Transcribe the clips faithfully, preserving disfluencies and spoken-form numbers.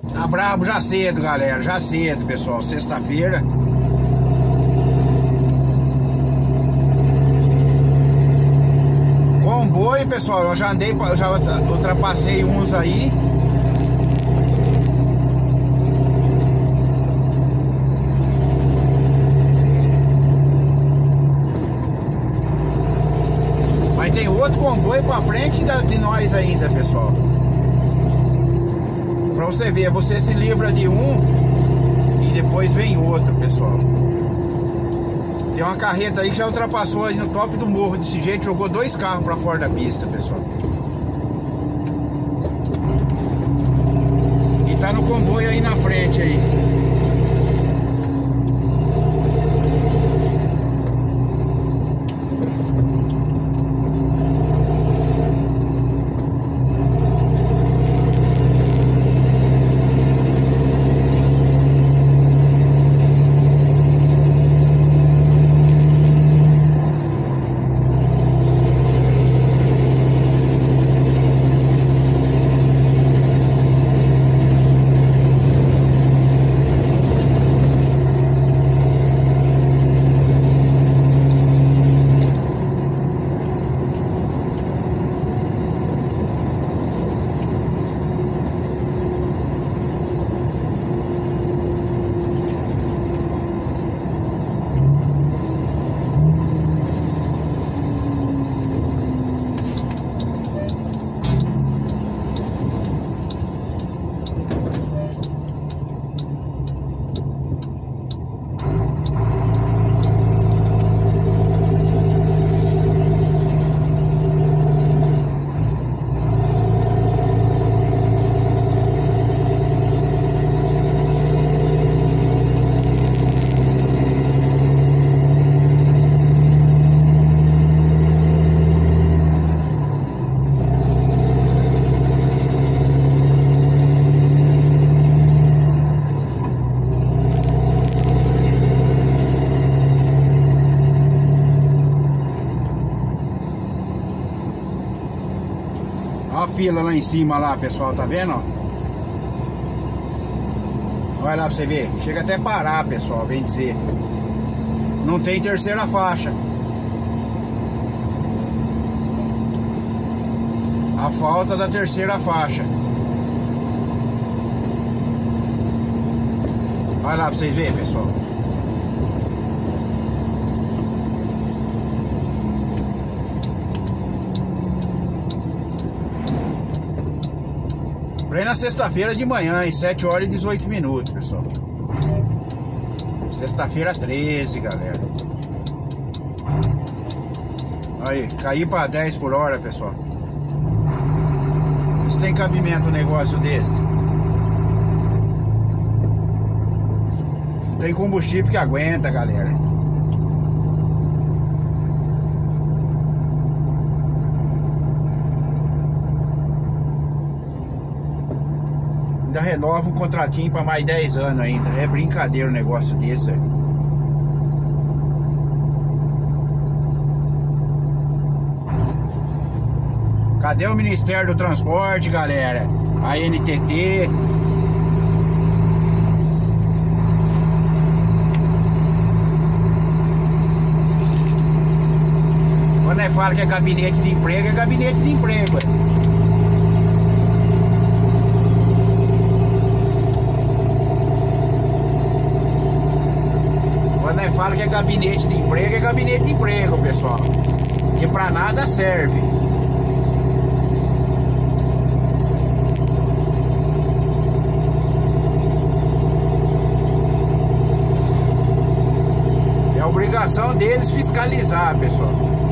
Tá brabo já cedo, galera, já cedo, pessoal, sexta-feira. Comboio, pessoal, eu já andei, eu já ultrapassei uns aí. Mas tem outro comboio pra frente de nós ainda, pessoal. Pra você ver, você se livra de um e depois vem outro, pessoal. Tem uma carreta aí que já ultrapassou aí no top do morro desse jeito, jogou dois carros pra fora da pista, pessoal. E tá no comboio aí na frente aí. Olha a fila lá em cima lá, pessoal, tá vendo? Vai lá pra você ver. Chega até parar, pessoal, bem dizer. Não tem terceira faixa. A falta da terceira faixa. Vai lá pra vocês verem, pessoal. Plena sexta-feira de manhã, em sete horas e dezoito minutos, pessoal. Sexta-feira treze, galera. Aí, caí pra dez por hora, pessoal. Se tem cabimento um negócio desse. Tem combustível que aguenta, galera. Ainda renova um contratinho para mais dez anos ainda. É brincadeira um negócio desse, véio. Cadê o Ministério do Transporte, galera? A N T T. Quando é fala que é gabinete de emprego, é gabinete de emprego, véio. Fala que é gabinete de emprego, é gabinete de emprego, pessoal. Que pra nada serve. É obrigação deles fiscalizar, pessoal.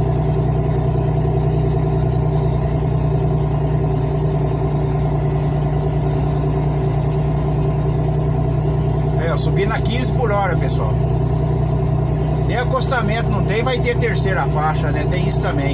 É, eu subi na quinze por hora, pessoal. Nem acostamento não tem, vai ter terceira faixa, né? Tem isso também.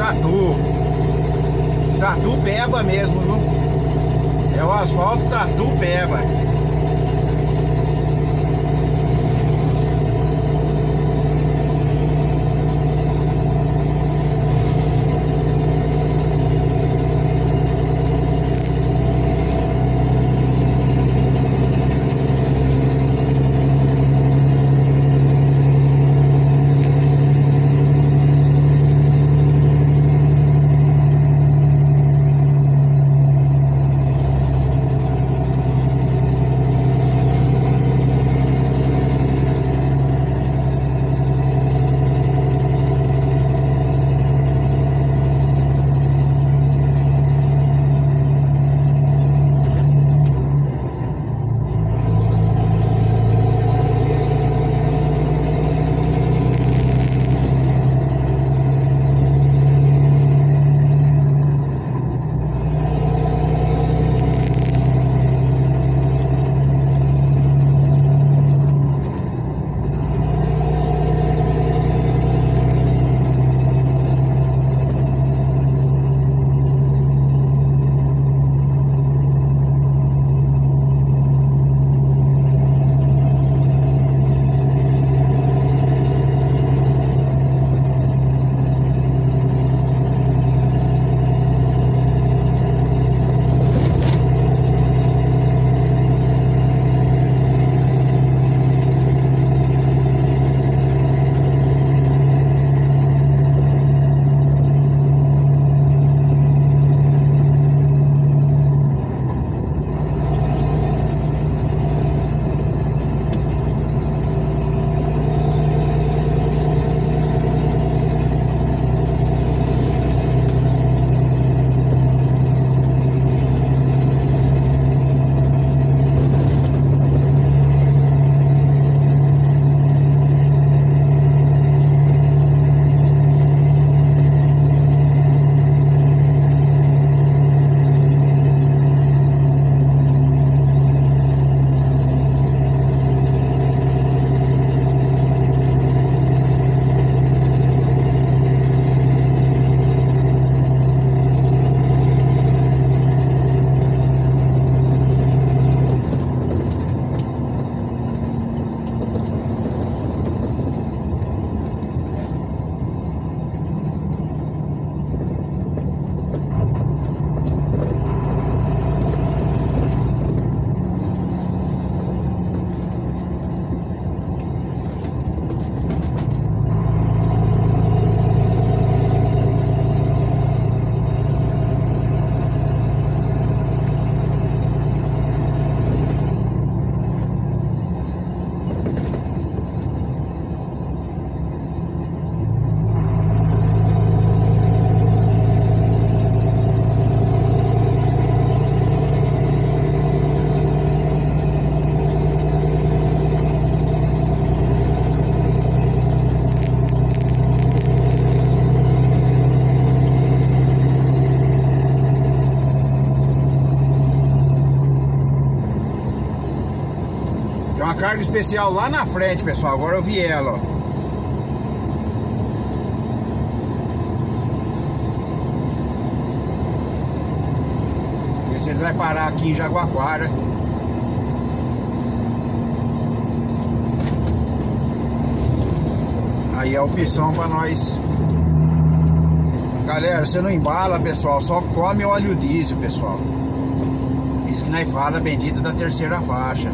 Tatu. Tatu Peba mesmo, viu? É o asfalto Tatu Peba. Tem uma carga especial lá na frente, pessoal. Agora eu vi ela, ó. Ver se ele vai parar aqui em Jaguaquara. Aí é a opção pra nós. Galera, você não embala, pessoal. Só come óleo diesel, pessoal. Isso que nós fala, bendita da terceira faixa.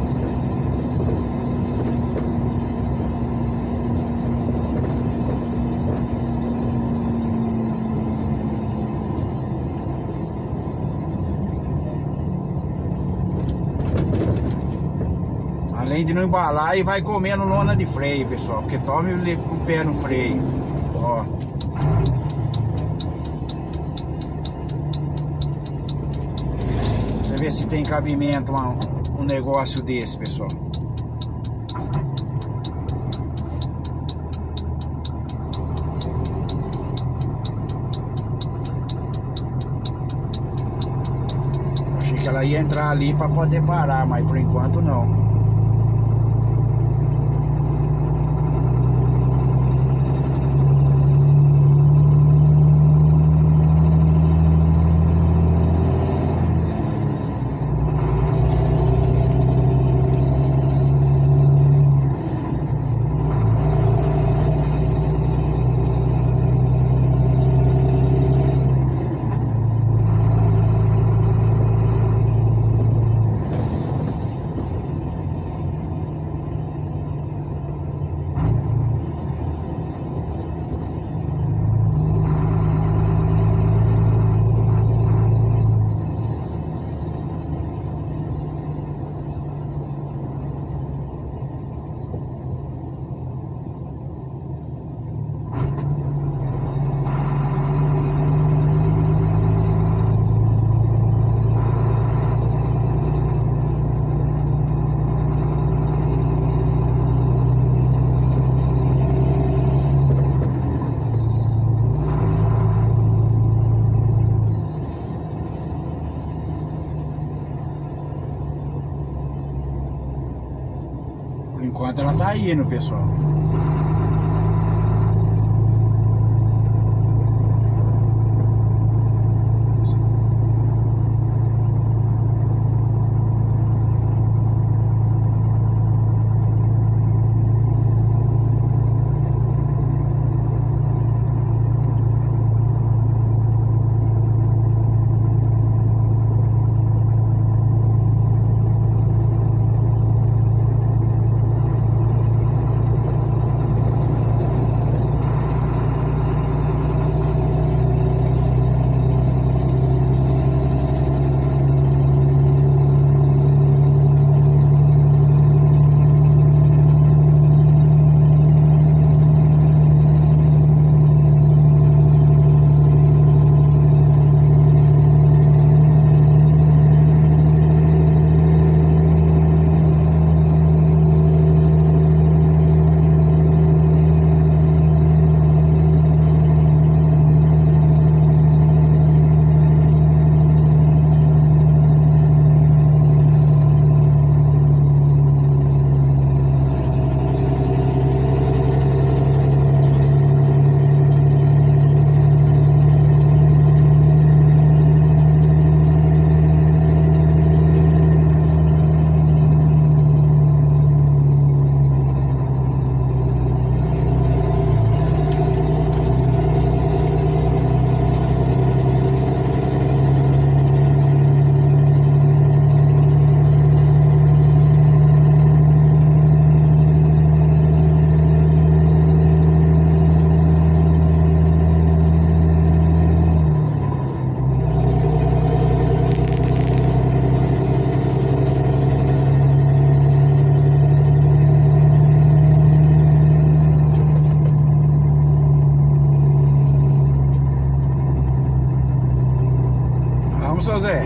Além de não embalar, e vai comendo lona de freio, pessoal. Porque tome o pé no freio. Ó. Você vê se tem cabimento um, um negócio desse, pessoal. Achei que ela ia entrar ali para poder parar, mas por enquanto não. Por enquanto ela tá indo, pessoal. Vamos, seu Zé.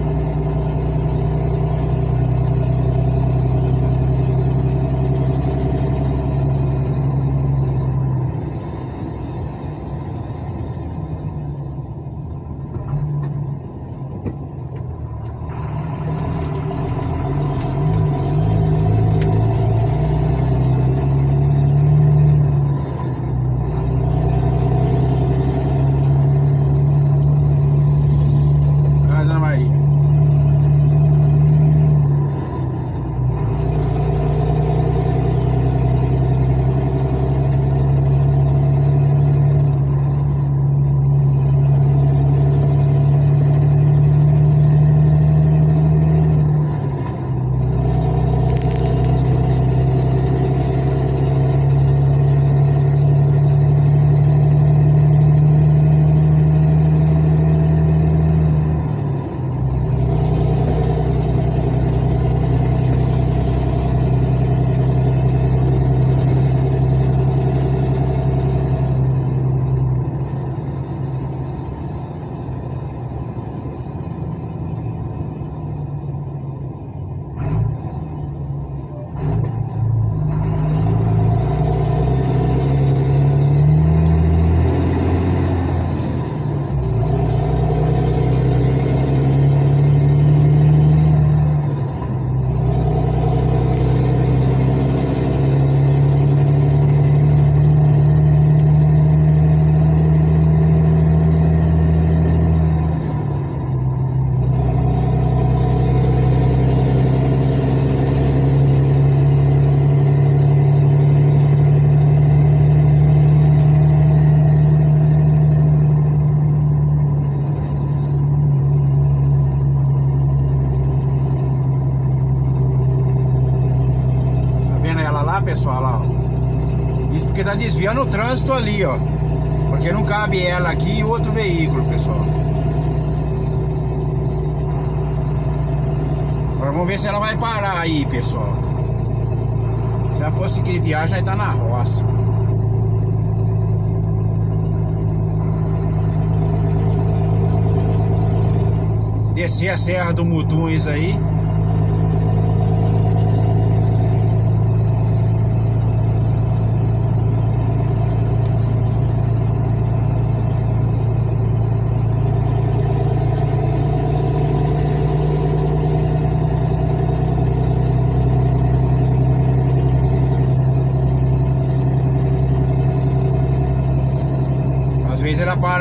Pessoal, ó. Isso porque tá desviando o trânsito ali, ó. Porque não cabe ela aqui e outro veículo, pessoal. Agora vamos ver se ela vai parar aí, pessoal. Se ela fosse seguir viagem, aí tá na roça. Descer a Serra do Mutuns aí.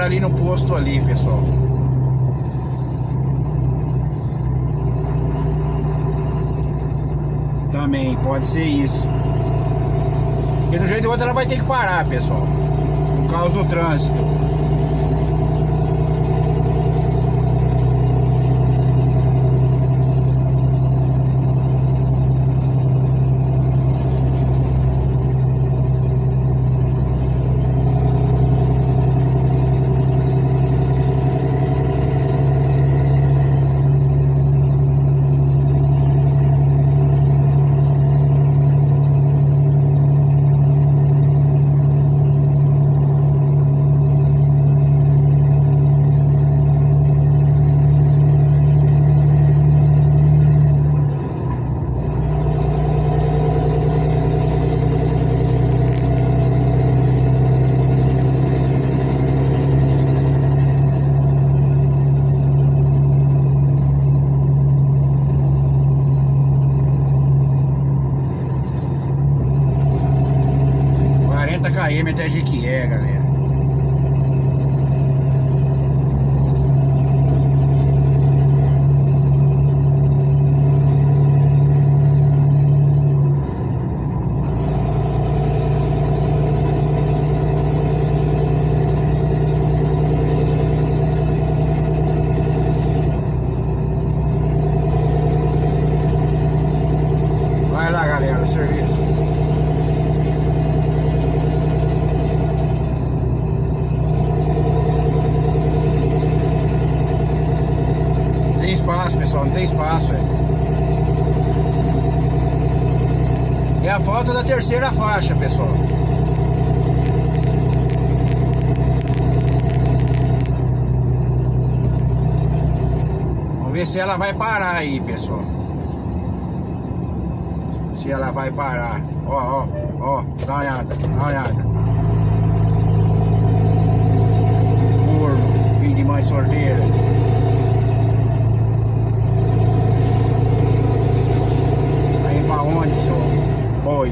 ali no posto ali, pessoal. Também pode ser isso. E do jeito ou outro ela vai ter que parar, pessoal, por causa do trânsito. quarenta quilômetros até Jequié, galera. Vai lá, galera, o serviço. Espaço, pessoal, não tem espaço, é. É a falta da terceira faixa, pessoal. Vamos ver se ela vai parar aí, pessoal. Se ela vai parar. Ó, ó, ó, dá uma olhada, dá uma olhada. Corno, filho de mãe sorteira. Onde, seu boi?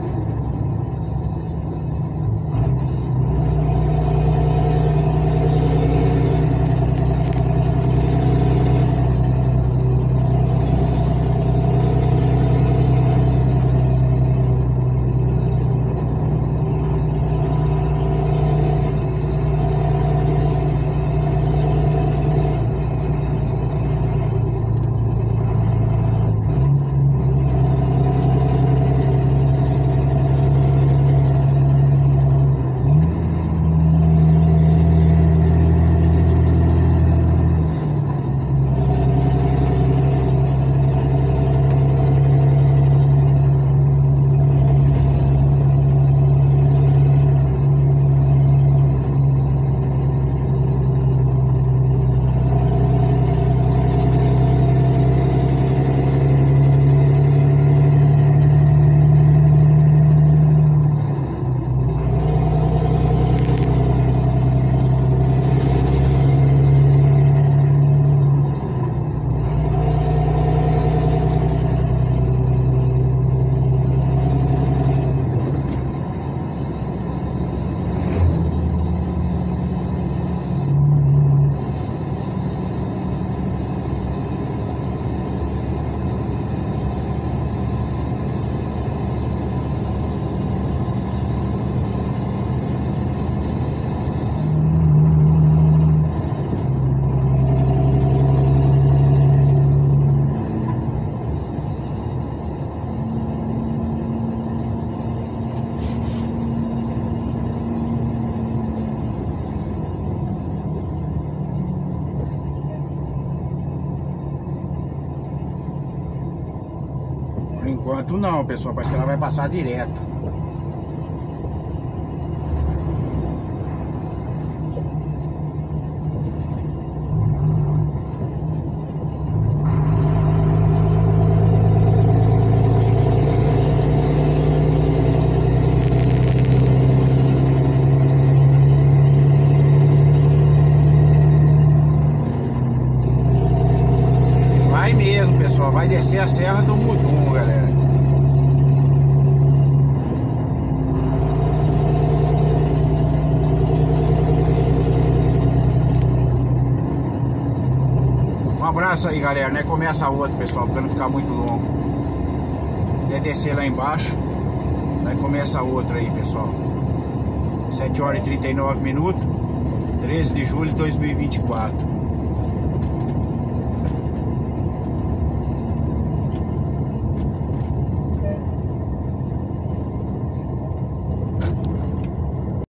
Por enquanto não, pessoal, parece que ela vai passar direto. Vai mesmo, pessoal, vai descer a Serra do Mudum, galera. passa aí, galera, né? Começa a outra, pessoal, pra não ficar muito longo. Até descer lá embaixo. Aí começa a outra aí, pessoal. sete horas e trinta e nove minutos. treze de julho de dois mil e vinte e quatro.